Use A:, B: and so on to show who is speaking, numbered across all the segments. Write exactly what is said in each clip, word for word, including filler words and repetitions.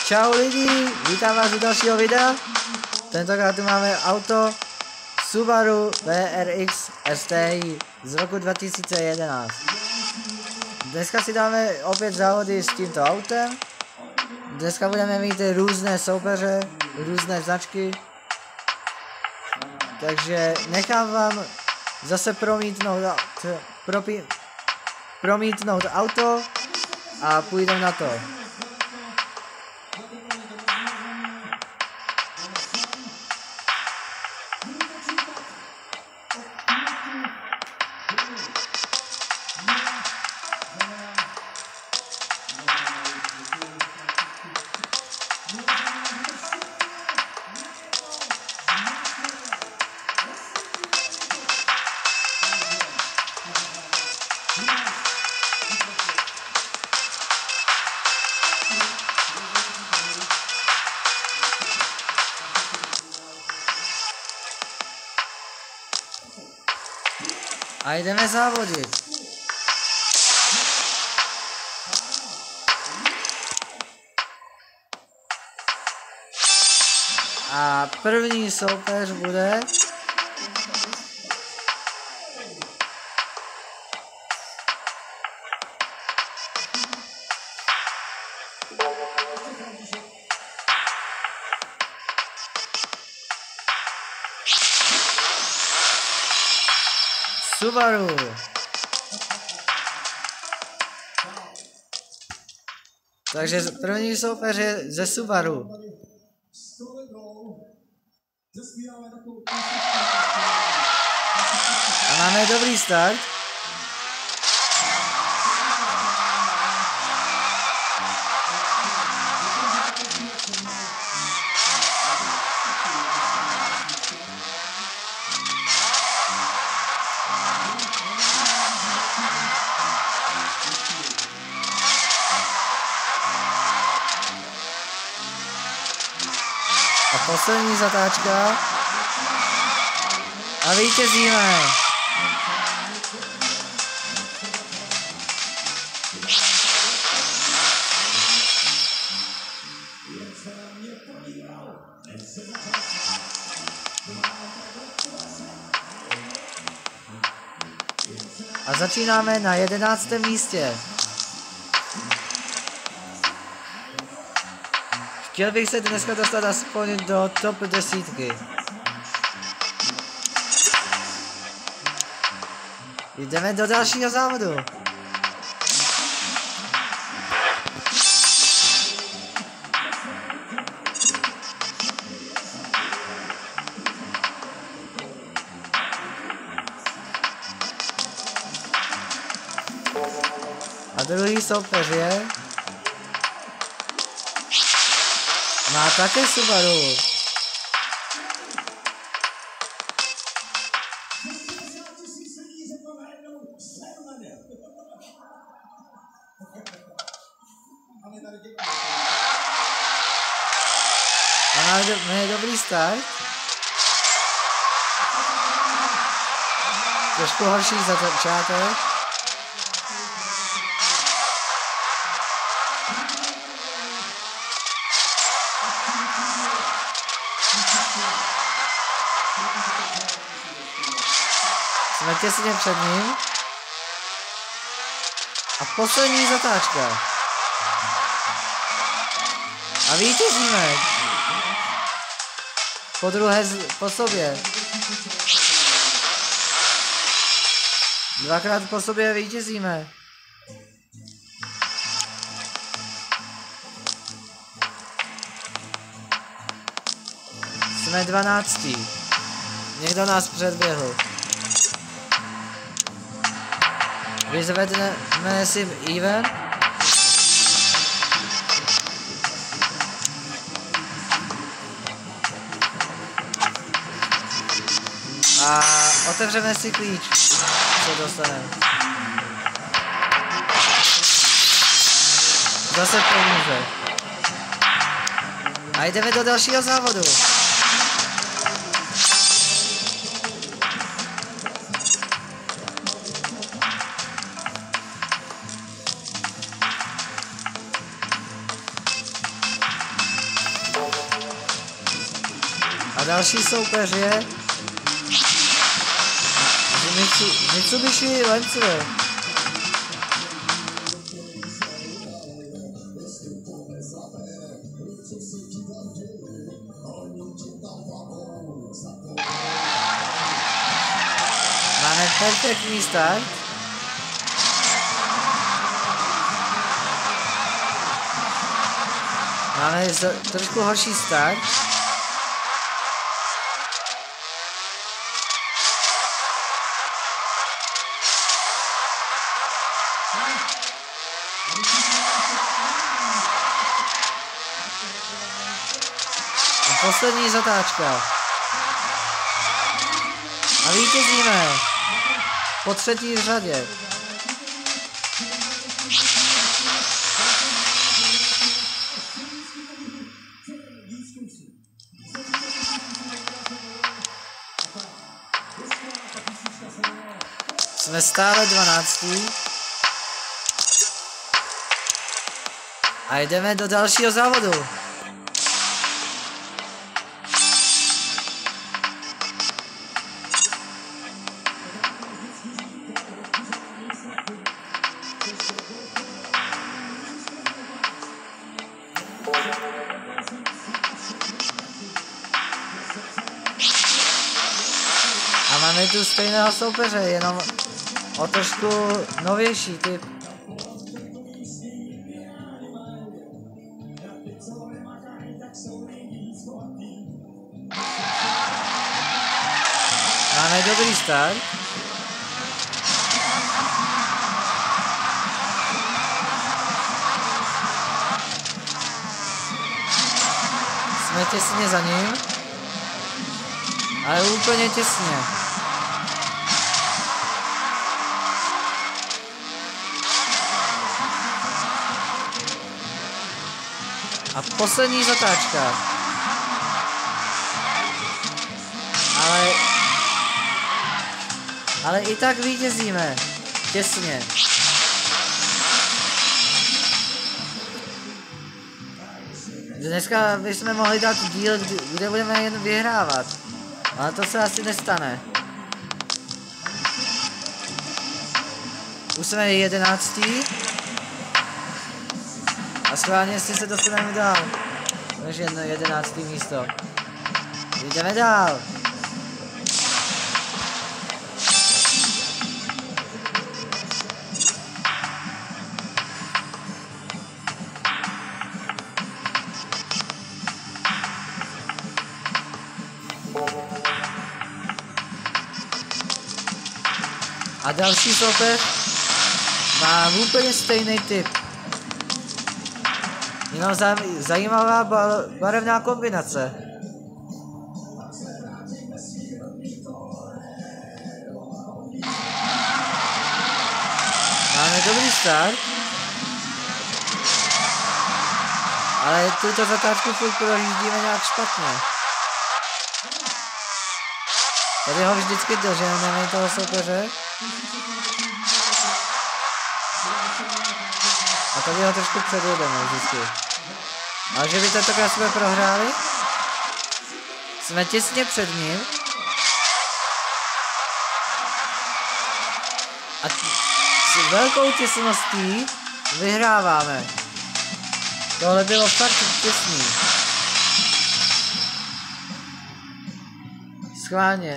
A: Čau lidi, vítám vás u dalšího videa. Tentokrát tu máme auto Subaru V R X S T I z roku dva tisíce jedenáct. Dneska si dáme opět závody s tímto autem. Dneska budeme mít různé soupeře, různé značky. Takže nechám vám zase promítnout, propí, promítnout auto a půjdeme na to. A jdeme závodit. A první soupeř bude Subaru. Takže první soupeř je ze Subaru. A máme dobrý start. A poslední zatáčka. A vítězíme. A začínáme na jedenáctém místě. Chtěl bych se dneska dostat aspoň do top desítky. Jdeme do dalšího závodu. A druhý soupeř je... Má také Subaru. A máme do, dobrý start. Trošku horší za začátek. Jsme těsně před ním. A poslední zatáčka. A vítězíme. Po druhé po sobě. Dvakrát po sobě vítězíme. Jsme dvanáctí. Někdo nás předběhl. Vyzvedneme si even. A otevřeme si klíč, co dostaneme. Zase peníze. A jdeme do dalšího závodu. A další soupeř je Mitsubishi Lancer. Máme perfektní start. Máme trošku horší start. A poslední zatáčka. A vítězíme. Po třetí řadě. Jsme stále dvanáctí. A jdeme do dalšího závodu. A máme tu stejného soupeře, jenom o trošku novější typ. Máme dobrý start. Jsme těsně za ním. Ale úplně těsně. A poslední zatáčka. Ale... Ale i tak vítězíme. Těsně. Dneska bychom mohli dát díl, kde budeme jen vyhrávat. Ale to se asi nestane. Už jsme jedenáctí. A schválně jestli se dostaneme dál. Takže jedno jedenáctý místo. Jdeme dál. A další soupeř má úplně stejný typ. Jenom zajímavá barevná kombinace. Máme dobrý start. Ale tuto zatáčku furt projíždíme nějak špatně. Tady ho vždycky doženeme toho soupeře. A tady ho trošku předjedeme vždycky. Ale že by tentokrát jsme prohráli? Jsme těsně před ním. A s velkou těsností vyhráváme. Tohle bylo fakt těsný. Schválně.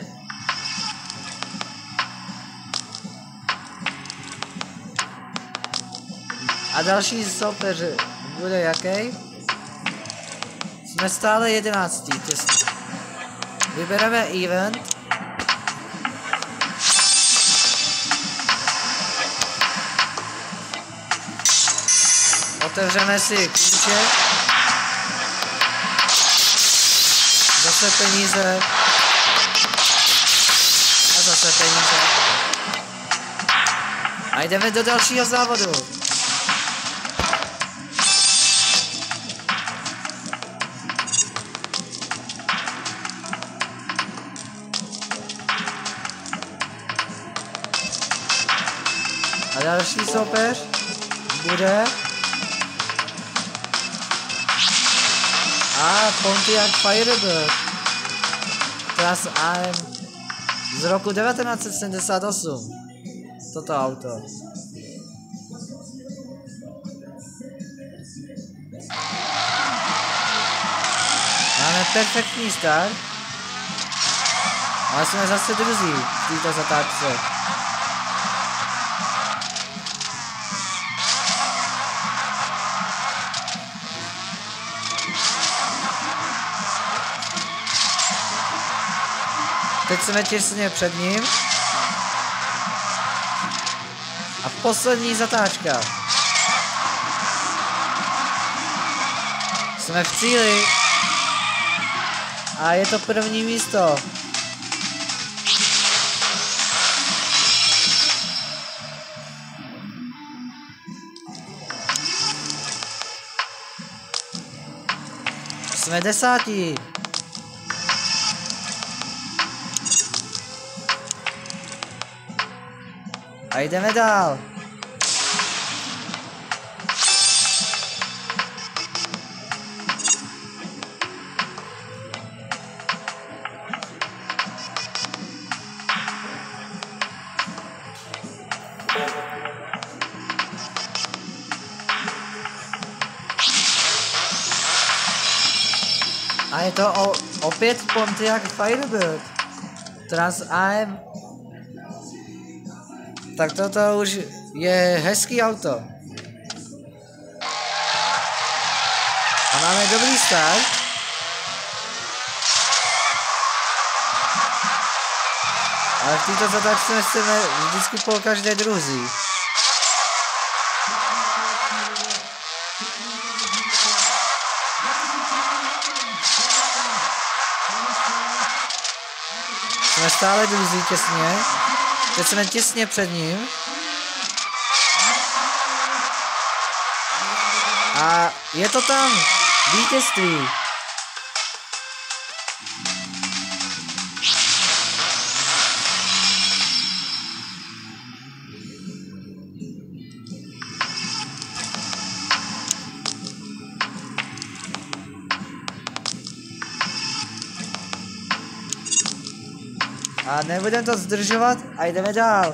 A: A další soupeř bude jaký? Jsme stále jedenáctí, těsně. Vybereme event. Otevřeme si klíče. Zase peníze. A zase peníze. A jdeme do dalšího závodu. A další soupeř bude a Pontiac Firebird. Trans Am z roku devatenáct set sedmdesát osm. Toto auto. Máme perfektní start. Ale jsme zase druzí v této zatáčce. Teď jsme těsně před ním. A poslední zatáčka. Jsme v cíli. A je to první místo. Jsme desátí. A jdeme dál. A je to o, opět Pontiac Firebird. Trans Am. Tak toto už je hezký auto. A máme dobrý start. Ale v této zatáčce jsme vždycky po každé druzí. Jsme stále druzí těsně. Teď jsme těsně před ním. A je to tam. Vítězství. A nebudeme to zdržovat a jdeme dál.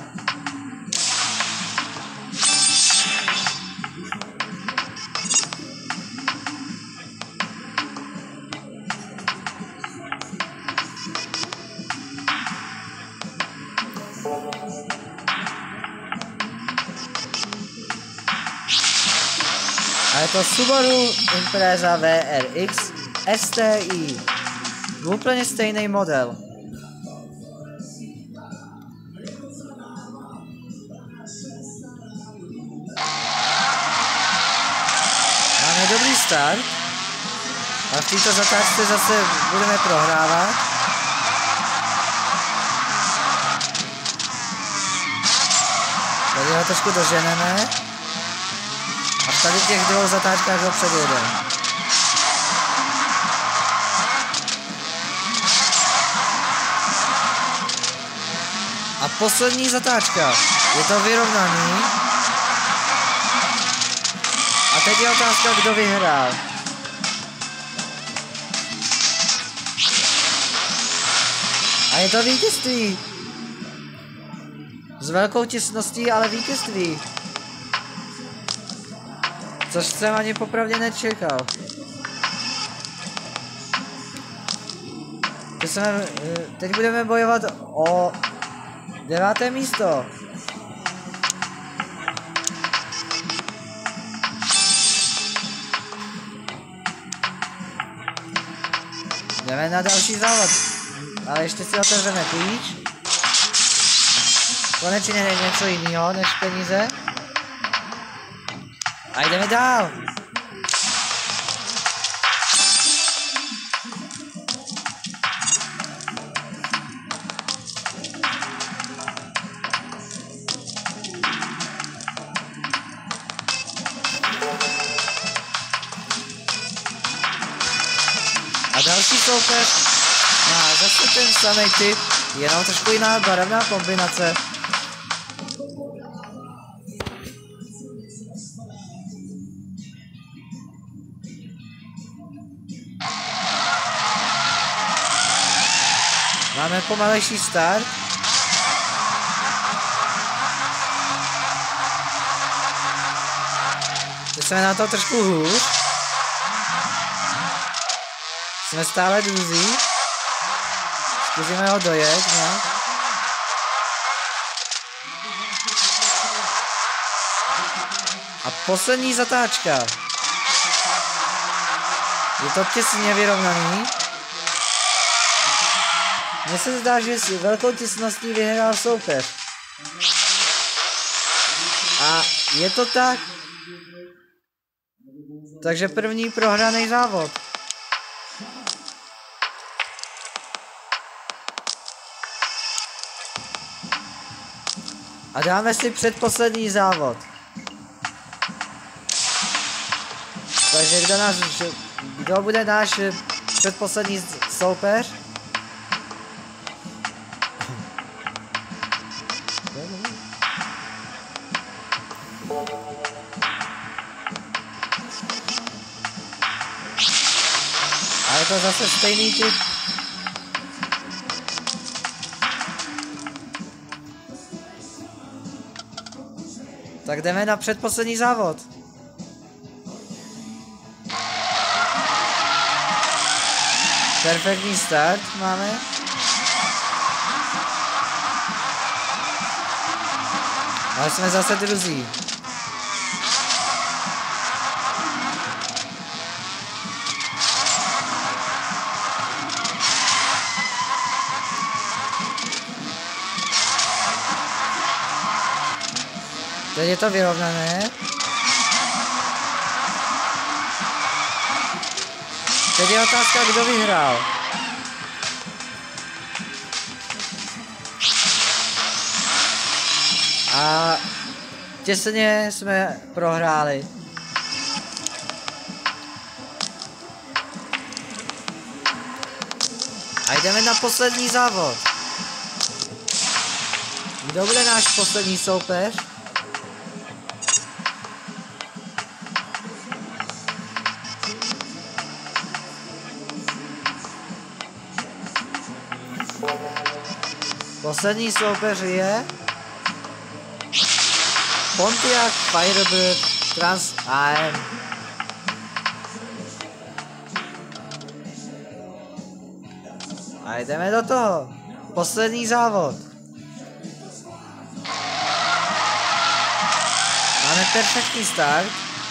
A: A je to Subaru Impreza V R X S T I. Úplně stejný model. Máme dobrý start. A v této zatáčce zase budeme prohrávat. Tady ho trošku doženeme. A v tady těch dvou zatáčkách ho předjedeme. A poslední zatáčka. Je to vyrovnaný. A teď je otázka, kdo vyhrál. A je to vítězství. S velkou těsností, ale vítězství. Což jsem ani popravdě nečekal. Teď, jsme, teď budeme bojovat o deváté místo. Jdeme na další závod. Ale ještě si otevřeme klíč. Konečně něco jiného než peníze. A jdeme dál. A další soupeř má zase ten samý typ, jenom trošku jiná barevná kombinace. Máme pomalejší start. Teď jsme na to trošku hůř. Jsme stále druzí. Zkusíme ho dojet nějak. A poslední zatáčka. Je to těsně vyrovnaný. Mně se zdá, že s velkou těsností vyhrál soupeř. A je to tak. Takže první prohraný závod. A dáme si předposlední závod. Takže kdo, náš, kdo bude náš předposlední soupeř? A je to zase stejný typ. Tak jdeme na předposlední závod. Perfektní start máme. Ale jsme zase druzí. Teď je to vyrovnané. Teď je otázka, kdo vyhrál. A těsně jsme prohráli. A jdeme na poslední závod. Kdo bude náš poslední soupeř? Poslední soupeř je Pontiac Firebird Trans A M. A jdeme do toho. Poslední závod. Máme perfektní start.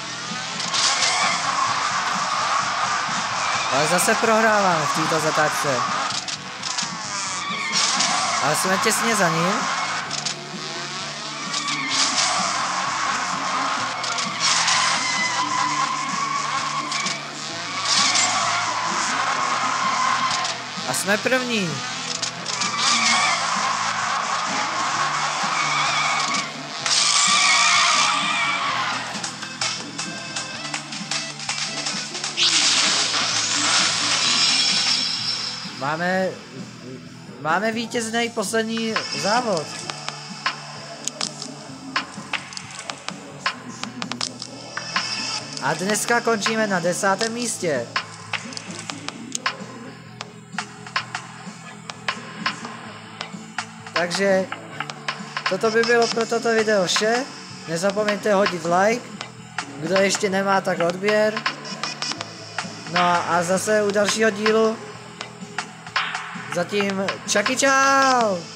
A: Ale zase prohráváme v této zatáčce. Ale jsme těsně za ním. A jsme první. Máme, máme vítězný poslední závod. A dneska končíme na desátém místě. Takže toto by bylo pro toto video vše. Nezapomeňte hodit like. Kdo ještě nemá, tak odběr. No a zase u dalšího dílu. Zatím čaky čau!